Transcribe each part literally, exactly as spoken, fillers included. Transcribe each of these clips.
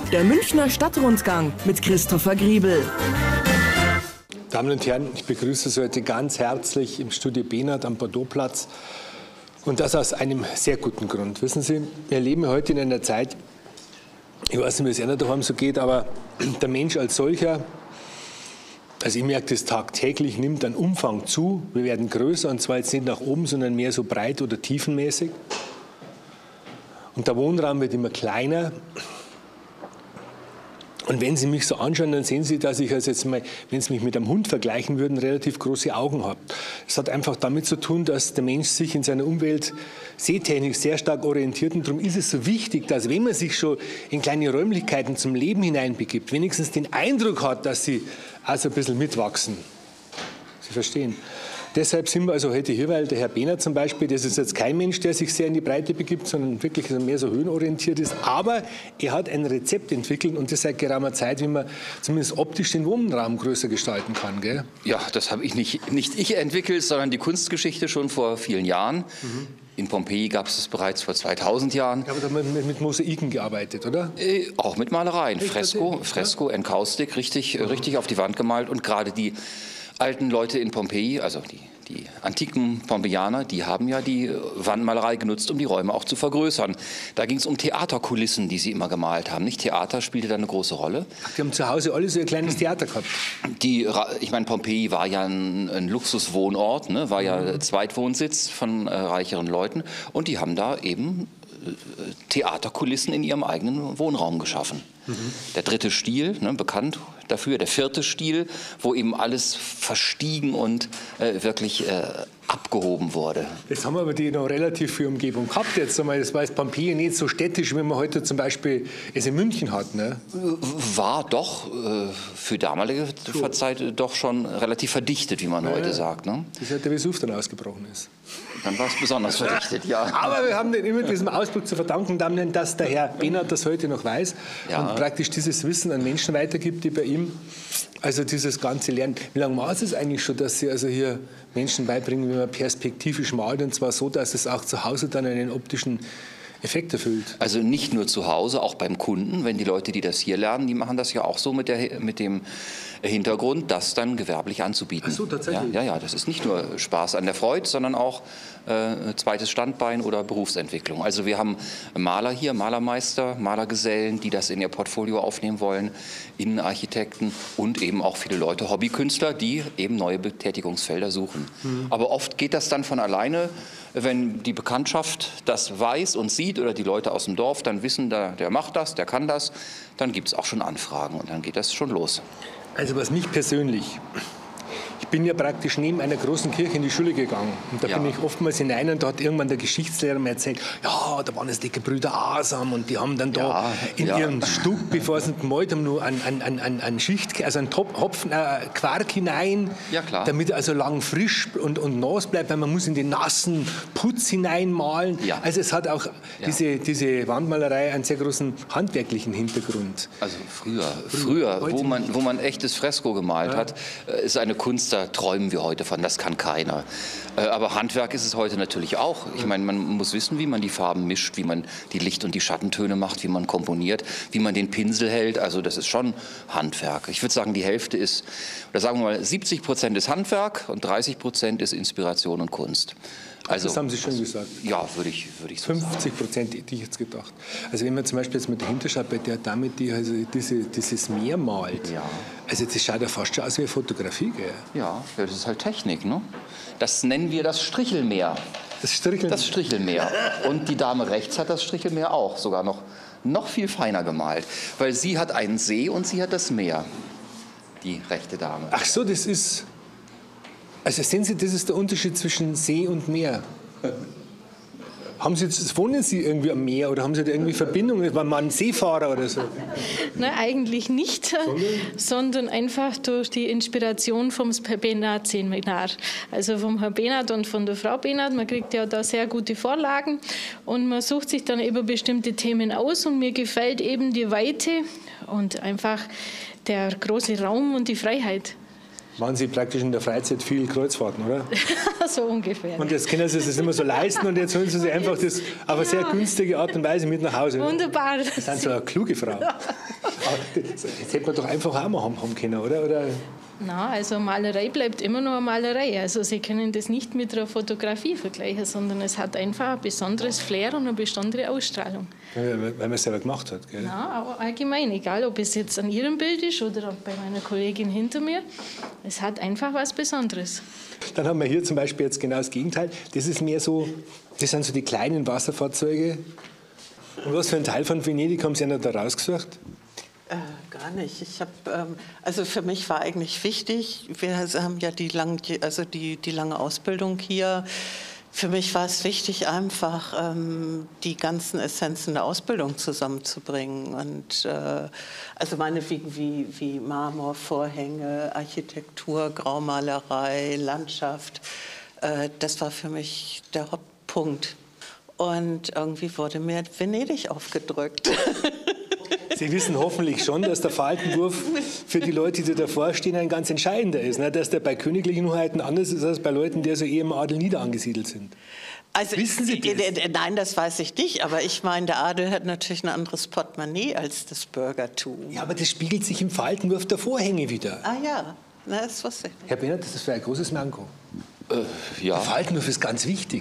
Der Münchner Stadtrundgang mit Christopher Griebel. Damen und Herren, ich begrüße Sie heute ganz herzlich im Studio Benert am Bordeauxplatz. Und das aus einem sehr guten Grund. Wissen Sie, wir leben heute in einer Zeit, ich weiß nicht, wie es Ihnen daheim so geht, aber der Mensch als solcher, also ich merke das tagtäglich, nimmt an Umfang zu. Wir werden größer, und zwar jetzt nicht nach oben, sondern mehr so breit- oder tiefenmäßig. Und der Wohnraum wird immer kleiner. Und wenn Sie mich so anschauen, dann sehen Sie, dass ich also jetzt mal, wenn Sie mich mit einem Hund vergleichen würden, relativ große Augen habe. Das hat einfach damit zu tun, dass der Mensch sich in seiner Umwelt seetechnisch sehr stark orientiert. Und darum ist es so wichtig, dass, wenn man sich schon in kleine Räumlichkeiten zum Leben hineinbegibt, wenigstens den Eindruck hat, dass sie also ein bisschen mitwachsen. Sie verstehen? Deshalb sind wir also heute hier, weil der Herr Benert zum Beispiel, das ist jetzt kein Mensch, der sich sehr in die Breite begibt, sondern wirklich mehr so höhenorientiert ist. Aber er hat ein Rezept entwickelt, und das seit geraumer Zeit, wie man zumindest optisch den Wohnraum größer gestalten kann. Gell? Ja, das habe ich nicht, nicht ich entwickelt, sondern die Kunstgeschichte schon vor vielen Jahren. Mhm. In Pompeji gab es es bereits vor zweitausend Jahren. Ja, aber da haben wir mit Mosaiken gearbeitet, oder? Äh, auch mit Malereien, Echt, Fresko, Fresko, Enkaustik, richtig, mhm. richtig auf die Wand gemalt. Und gerade die alten Leute in Pompeji, also die, die antiken Pompeianer, die haben ja die Wandmalerei genutzt, um die Räume auch zu vergrößern. Da ging es um Theaterkulissen, die sie immer gemalt haben. Nicht Theater spielte da eine große Rolle. Ach, die haben zu Hause alle so ein kleines Theater gehabt. Die, ich meine, Pompeji war ja ein, ein Luxuswohnort, ne? War ja mhm. Zweitwohnsitz von äh, reicheren Leuten. Und die haben da eben äh, Theaterkulissen in ihrem eigenen Wohnraum geschaffen. Mhm. Der dritte Stil, ne, bekannt dafür, der vierte Stil, wo eben alles verstiegen und äh, wirklich äh, abgehoben wurde. Jetzt haben wir aber die noch relativ viel Umgebung gehabt. Jetzt einmal, das war jetzt Pompeji nicht so städtisch, wie man heute zum Beispiel es in München hat. Ne? War doch äh, für damalige so. Zeit doch schon relativ verdichtet, wie man ja, heute sagt. Ne? Das ist halt der Vesuv dann ausgebrochen ist. Dann war es besonders verdichtet, ja. Aber wir haben den immer diesem Ausbruch zu verdanken, dass der Herr Benert das heute noch weiß ja. und praktisch dieses Wissen an Menschen weitergibt, die bei ihm also dieses ganze Lernen. Wie lange war es eigentlich schon, dass Sie also hier Menschen beibringen, wie man perspektivisch malt, und zwar so, dass es auch zu Hause dann einen optischen Effekt erfüllt? Also nicht nur zu Hause, auch beim Kunden. Wenn die Leute, die das hier lernen, die machen das ja auch so mit, der, mit dem Hintergrund, das dann gewerblich anzubieten. Ach so, tatsächlich? Ja, ja, ja, das ist nicht nur Spaß an der Freude, sondern auch äh, zweites Standbein oder Berufsentwicklung. Also wir haben Maler hier, Malermeister, Malergesellen, die das in ihr Portfolio aufnehmen wollen, Innenarchitekten und eben auch viele Leute, Hobbykünstler, die eben neue Betätigungsfelder suchen. Mhm. Aber oft geht das dann von alleine, wenn die Bekanntschaft das weiß und sieht oder die Leute aus dem Dorf dann wissen, der, der macht das, der kann das, dann gibt es auch schon Anfragen und dann geht das schon los. Also was mich persönlich, ich bin ja praktisch neben einer großen Kirche in die Schule gegangen. Und da ja. bin ich oftmals hinein, und da hat irgendwann der Geschichtslehrer mir erzählt, ja, da waren es die Gebrüder Asam, und die haben dann da ja, in ja. ihrem Stück, bevor sie gemalt haben, nur an, an, an, an Schicht, also einen Hopfen, äh, Quark hinein, ja, klar. damit er also lang frisch und, und nass bleibt, weil man muss in den nassen Putz hineinmalen. Ja. Also es hat auch ja. diese, diese Wandmalerei einen sehr großen handwerklichen Hintergrund. Also früher, früher, früher wo, man, wo man echtes Fresko gemalt ja. hat, ist eine Kunst, da träumen wir heute von, das kann keiner. Aber Handwerk ist es heute natürlich auch. Ich meine, man muss wissen, wie man die Farben mischt, wie man die Licht- und die Schattentöne macht, wie man komponiert, wie man den Pinsel hält. Also das ist schon Handwerk. Ich würde sagen, die Hälfte ist, oder sagen wir mal, siebzig Prozent ist Handwerk und dreißig Prozent ist Inspiration und Kunst. Also, das haben Sie schon gesagt. Ja, würde ich, würde ich so sagen. fünfzig Prozent hätte ich jetzt gedacht. Also wenn man zum Beispiel jetzt mal dahinter schaut, bei der Dame, die also diese, dieses Meer malt, ja. also das schaut ja fast schon aus wie eine Fotografie, gell? Ja, das ist halt Technik, ne? Das nennen wir das Strichelmeer. Das Strichelmeer? Das Strichelmeer. Und die Dame rechts hat das Strichelmeer auch, sogar noch, noch viel feiner gemalt. Weil sie hat einen See und sie hat das Meer, die rechte Dame. Ach so, das ist... Also sehen Sie, das ist der Unterschied zwischen See und Meer. Haben Sie, wohnen Sie irgendwie am Meer oder haben Sie da irgendwie Verbindungen? War man ein Seefahrer oder so? Nein, eigentlich nicht, sondern? sondern einfach durch die Inspiration vom Benert-Seminar. Also vom Herrn Benert und von der Frau Benert. Man kriegt ja da sehr gute Vorlagen und man sucht sich dann eben bestimmte Themen aus, und mir gefällt eben die Weite und einfach der große Raum und die Freiheit. Machen Sie praktisch in der Freizeit viel Kreuzfahrten, oder? So ungefähr. Und jetzt können Sie sich das nicht mehr so leisten und jetzt holen Sie sich einfach das auf eine sehr günstige Art und Weise mit nach Hause. Wunderbar. Sie sind so eine kluge Frau. Aber das, das hätte man doch einfach auch mal haben, haben können, oder? oder? Na, also Malerei bleibt immer nur eine Malerei. Also Sie können das nicht mit einer Fotografie vergleichen, sondern es hat einfach ein besonderes Flair und eine besondere Ausstrahlung. Ja, weil man es selber gemacht hat, gell? Na, aber allgemein, egal ob es jetzt an Ihrem Bild ist oder auch bei meiner Kollegin hinter mir, es hat einfach was Besonderes. Dann haben wir hier zum Beispiel jetzt genau das Gegenteil. Das ist mehr so, das sind so die kleinen Wasserfahrzeuge. Und was für einen Teil von Venedig haben Sie denn da rausgesucht? Äh, gar nicht. Ich hab, ähm, also für mich war eigentlich wichtig, wir haben ja die, lang, also die, die lange Ausbildung hier. Für mich war es wichtig, einfach ähm, die ganzen Essenzen der Ausbildung zusammenzubringen. Und, äh, also meinetwegen wie, wie Marmor, Vorhänge, Architektur, Graumalerei, Landschaft. Äh, das war für mich der Hauptpunkt. Und irgendwie wurde mir Venedig aufgedrückt. Sie wissen hoffentlich schon, dass der Faltenwurf für die Leute, die davor stehen, ein ganz entscheidender ist. Ne? Dass der bei königlichen Hoheiten anders ist als bei Leuten, die so eher im Adel niederangesiedelt sind. Also, wissen Sie das? Nein, das weiß ich nicht. Aber ich meine, der Adel hat natürlich ein anderes Portemonnaie als das Bürgertum. Ja, aber das spiegelt sich im Faltenwurf der Vorhänge wieder. Ah ja, na, das wusste ich nicht. Herr Bennert, das ist für ein großes Manko. Äh, ja. Der Faltenwurf ist ganz wichtig.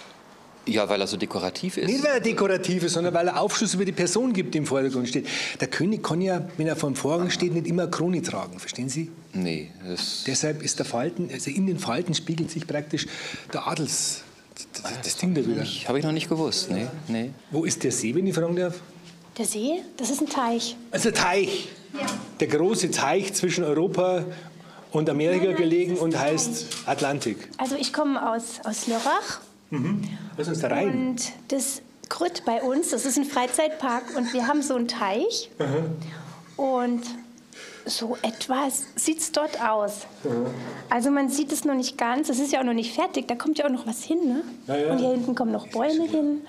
Ja, weil er so dekorativ ist. Nicht, weil er dekorativ ist, sondern weil er Aufschluss über die Person gibt, die im Vordergrund steht. Der König kann ja, wenn er vor dem Vorhang steht, nicht immer eine Krone tragen, verstehen Sie? Nee. Das Deshalb ist der Falten, also in den Falten spiegelt sich praktisch der Adels, das, das Ding da wieder. Habe ich noch nicht gewusst, nee, nee. Wo ist der See, wenn ich fragen darf? Der See? Das ist ein Teich. Also Teich. Ja. Der große Teich zwischen Europa und Amerika nein, nein, gelegen und heißt Atlantik. Also ich komme aus, aus Lörrach. Mhm. Was ist da rein? Und das Grütt bei uns, das ist ein Freizeitpark und wir haben so einen Teich. Mhm. Und so etwas sieht es dort aus. Mhm. Also man sieht es noch nicht ganz, es ist ja auch noch nicht fertig, da kommt ja auch noch was hin. Ne? Ja, ja. Und hier hinten kommen noch Bäume hin.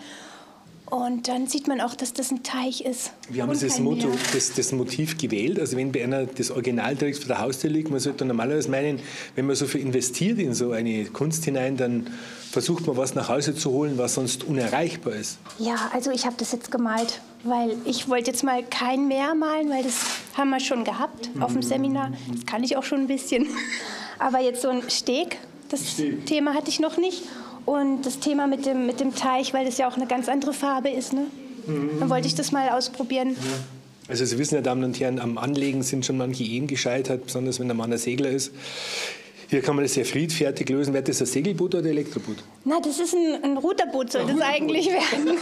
Und dann sieht man auch, dass das ein Teich ist. Wir haben das, Motto, das, das Motiv gewählt. Also wenn bei einer das Original direkt vor der Haustür liegt, man sollte normalerweise meinen, wenn man so viel investiert in so eine Kunst hinein, dann versucht man was nach Hause zu holen, was sonst unerreichbar ist. Ja, also ich habe das jetzt gemalt, weil ich wollte jetzt mal kein Meer malen, weil das haben wir schon gehabt mhm. auf dem Seminar. Das kann ich auch schon ein bisschen. Aber jetzt so ein Steg, das Steg. Thema hatte ich noch nicht. Und das Thema mit dem, mit dem Teich, weil das ja auch eine ganz andere Farbe ist. Ne? Mhm. Dann wollte ich das mal ausprobieren. Ja. Also Sie wissen ja, Damen und Herren, am Anlegen sind schon manche Ehen gescheitert, besonders wenn der Mann ein Segler ist. Hier kann man das sehr friedfertig lösen. Wäre das ein Segelboot oder ein Elektroboot? Na, das ist ein, ein Ruderboot, soll das eigentlich werden.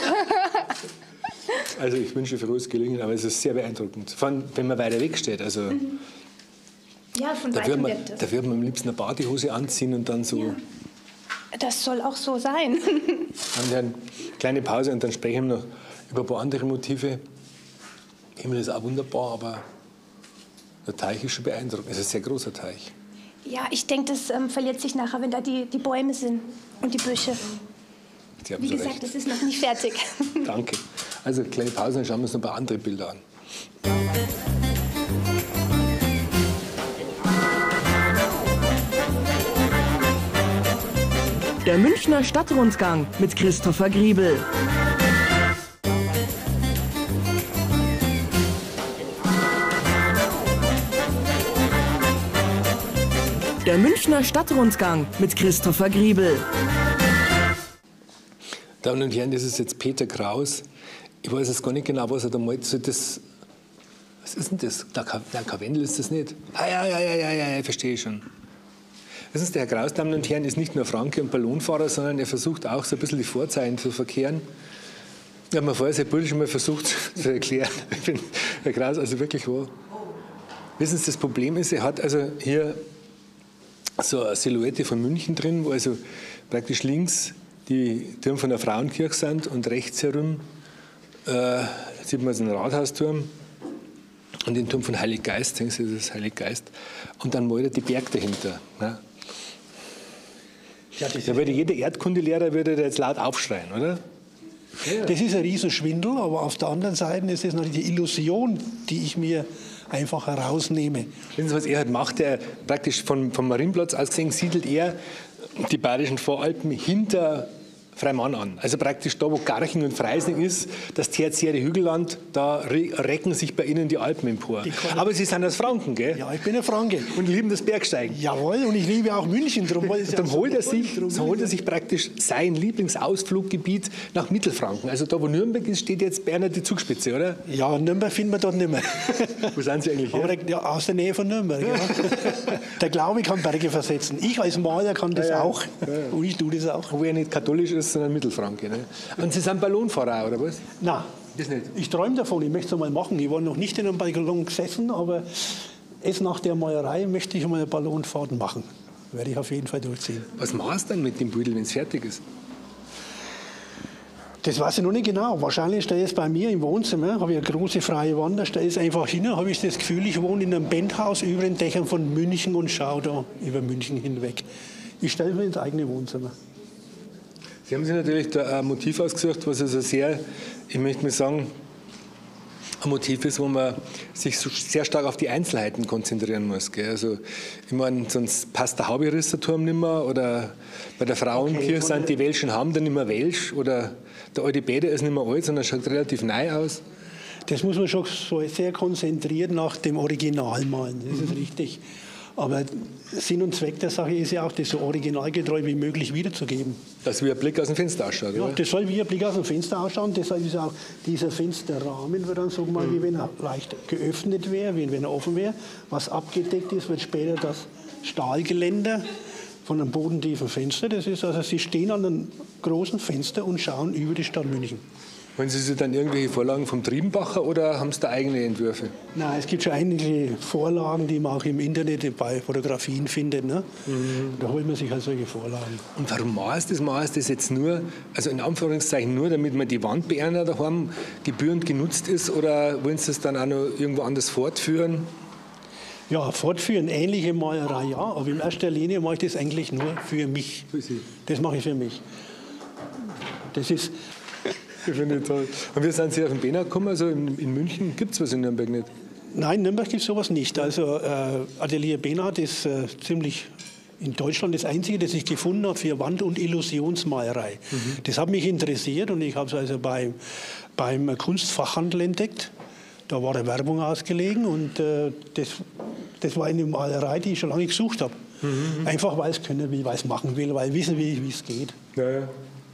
Also ich wünsche frohes Gelingen, aber es ist sehr beeindruckend. Vor allem, wenn man weiter weg steht. Also mhm. Ja, von da würde man, da würd man am liebsten eine Badehose anziehen und dann so... Ja. Das soll auch so sein. Haben wir eine kleine Pause und dann sprechen wir noch über ein paar andere Motive. Himmel ist auch wunderbar, aber der Teich ist schon beeindruckend. Es ist ein sehr großer Teich. Ja, ich denke, das ähm, verliert sich nachher, wenn da die, die Bäume sind und die Büsche. Sie haben Wie so gesagt, recht. das ist noch nicht fertig. Danke. Also kleine Pause, dann schauen wir uns noch ein paar andere Bilder an. Der Münchner Stadtrundgang mit Christopher Griebel. Der Münchner Stadtrundgang mit Christopher Griebel. Damen und Herren, das ist jetzt Peter Kraus. Ich weiß jetzt gar nicht genau, was er da malt. So das, was ist denn das? Nein, Karwendel ist das nicht. Ah, ja, ja, ja, ja, ja, ja, verstehe schon. Wissen Sie, der Herr Kraus, Damen und Herren, ist nicht nur Franke und Ballonfahrer, sondern er versucht auch so ein bisschen die Vorzeichen zu verkehren. Ich habe mir vorher sehr politisch mal versucht zu erklären. Ich bin Herr Kraus also wirklich wahr. Wissen Sie, das Problem ist, er hat also hier so eine Silhouette von München drin, wo also praktisch links die Türme von der Frauenkirche sind und rechts herum äh, sieht man so einen Rathausturm und den Turm von Heiliggeist, sehen Sie, das ist Heiliggeist. Und dann malt er die Berg dahinter. Ne? Ja, da würde jeder Erdkundelehrer würde da jetzt laut aufschreien, oder? Ja. Das ist ein Riesenschwindel, aber auf der anderen Seite ist es natürlich die Illusion, die ich mir einfach herausnehme. Wissen Sie, was er halt macht? Er praktisch von, vom Marienplatz aus gesehen siedelt er die Bayerischen Voralpen hinter Freimann an. Also praktisch da, wo Garching und Freising ist, das tertiäre Hügelland, da recken sich bei Ihnen die Alpen empor. Aber Sie sind aus Franken, gell? Ja, ich bin ein Franke. Und lieben das Bergsteigen. Jawohl, und ich liebe auch München. Drum dann holt er, sich, so holt er sich praktisch sein Lieblingsausfluggebiet nach Mittelfranken. Also da, wo Nürnberg ist, steht jetzt Bernhard die Zugspitze, oder? Ja, Nürnberg finden wir dort nicht mehr. Wo sind Sie eigentlich her? Aber der, ja, aus der Nähe von Nürnberg. Ja. Der Glaube kann Berge versetzen. Ich als Maler kann das ja, ja. auch. Ja, ja. Und ich tue das auch. Wo er nicht katholisch ist, sondern Mittelfranke. Ne? Und Sie sind Ballonfahrer, oder was? Nein, das nicht. Ich träume davon, ich möchte es mal machen. Ich war noch nicht in einem Ballon gesessen, aber erst nach der Malerei möchte ich mal eine Ballonfahrt machen. Werde ich auf jeden Fall durchziehen. Was machst du dann mit dem Büdel, wenn es fertig ist? Das weiß ich noch nicht genau. Wahrscheinlich steht es bei mir im Wohnzimmer, habe ich eine große freie Wand, da steht es einfach hin, habe ich das Gefühl, ich wohne in einem Penthouse über den Dächern von München und schaue da über München hinweg. Ich stelle mir ins eigene Wohnzimmer. Sie haben sich natürlich da ein Motiv ausgesucht, was also sehr, ich möchte mal sagen, ein Motiv ist, wo man sich so sehr stark auf die Einzelheiten konzentrieren muss. Gell? Also, ich meine, sonst passt der Hauberisserturm nicht mehr oder bei der Frauenkirche okay, sind die Welschen haben dann nicht mehr Welsch oder der alte Bäder ist nicht mehr alt, sondern schaut relativ neu aus. Das muss man schon so sehr konzentriert nach dem Original malen, das ist mhm. richtig. Aber Sinn und Zweck der Sache ist ja auch, das so originalgetreu wie möglich wiederzugeben. Dass wie ein Blick aus dem Fenster ausschaut, ja, oder? Das soll wie ein Blick aus dem Fenster ausschauen. Deshalb ist auch dieser Fensterrahmen, wird dann so mal, mhm. wie wenn er leicht geöffnet wäre, wie wenn er offen wäre. Was abgedeckt ist, wird später das Stahlgeländer von einem bodentiefen Fenster. Das ist also, Sie stehen an einem großen Fenster und schauen über die Stadt München. Wollen Sie sich dann irgendwelche Vorlagen vom Triebenbacher oder haben Sie da eigene Entwürfe? Nein, es gibt schon einige Vorlagen, die man auch im Internet bei Fotografien findet. Ne? Mhm. Da holt man sich halt solche Vorlagen. Und warum machst du das? Machst du das jetzt nur, also in Anführungszeichen nur, damit man die Wandbeerner daheim gebührend genutzt ist, oder wollen Sie das dann auch noch irgendwo anders fortführen? Ja, fortführen, ähnliche Malerei, ja, aber in erster Linie mache ich das eigentlich nur für mich. Für Sie? Das mache ich für mich. Das ist... Ich finde toll. Und wie sind Sie auf den Bena gekommen? Also in, in München gibt es was in Nürnberg nicht? Nein, in Nürnberg gibt es sowas nicht. Also äh, Atelier Benard ist äh, ziemlich in Deutschland das einzige, das ich gefunden habe für Wand- und Illusionsmalerei. Mhm. Das hat mich interessiert und ich habe es also beim, beim Kunstfachhandel entdeckt. Da war eine Werbung ausgelegen und äh, das, das war eine Malerei, die ich schon lange gesucht habe. Mhm. Einfach weil ich es können will, weil ich es machen will, weil ich wissen will, wie es geht. Ja, ja.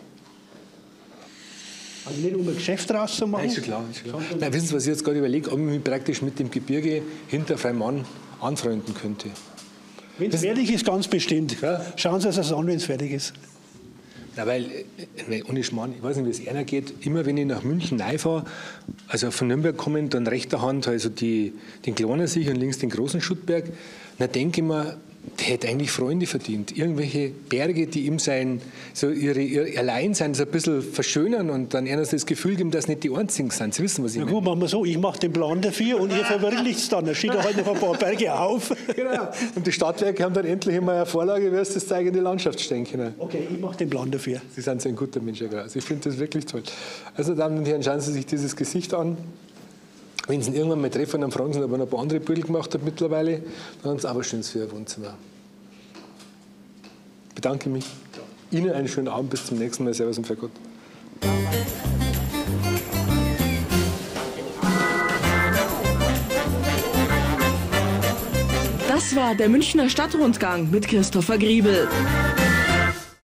Also nicht um ein Geschäft draus zu machen. Nein, ist schon klar. Ist klar. Nein, wissen Sie, was ich jetzt gerade überlege, ob ich mich praktisch mit dem Gebirge hinter Freimann anfreunden könnte. Wenn es fertig ist, ganz bestimmt. Ja? Schauen Sie es an, wenn es fertig ist. Na, weil, ohne Schmarrn, ich weiß nicht, wie es einer geht, immer wenn ich nach München reinfahre, also von Nürnberg kommend, dann rechter Hand also die, den kleinen sich und links den großen Schuttberg, dann denke ich mir, der hätte eigentlich Freunde verdient. Irgendwelche Berge, die ihm sein, so ihre, ihr Alleinsein so ein bisschen verschönern und dann eher das Gefühl geben, dass nicht die Einzigen sind. Sie wissen, was ich meine. Na gut, machen wir so, ich mache den Plan dafür und ihr verwirklicht es dann. Dann steht da halt noch ein paar Berge auf. Genau. Und die Stadtwerke haben dann endlich einmal eine Vorlage, wie es das zeigen, in die Landschaft stehen können. Okay, ich mache den Plan dafür. Sie sind so ein guter Mensch, Herr Kraus. Ich finde das wirklich toll. Also, Damen und Herren, schauen Sie sich dieses Gesicht an. Wenn Sie ihn irgendwann mal treffen, dann fragen Sie ihn, ob er noch ein paar andere Bilder gemacht hat mittlerweile. Dann haben Sie auch was Schönes für Ihr Wohnzimmer. Ich bedanke mich. Ihnen einen schönen Abend. Bis zum nächsten Mal. Servus und für Gott. Das war der Münchner Stadtrundgang mit Christopher Griebel.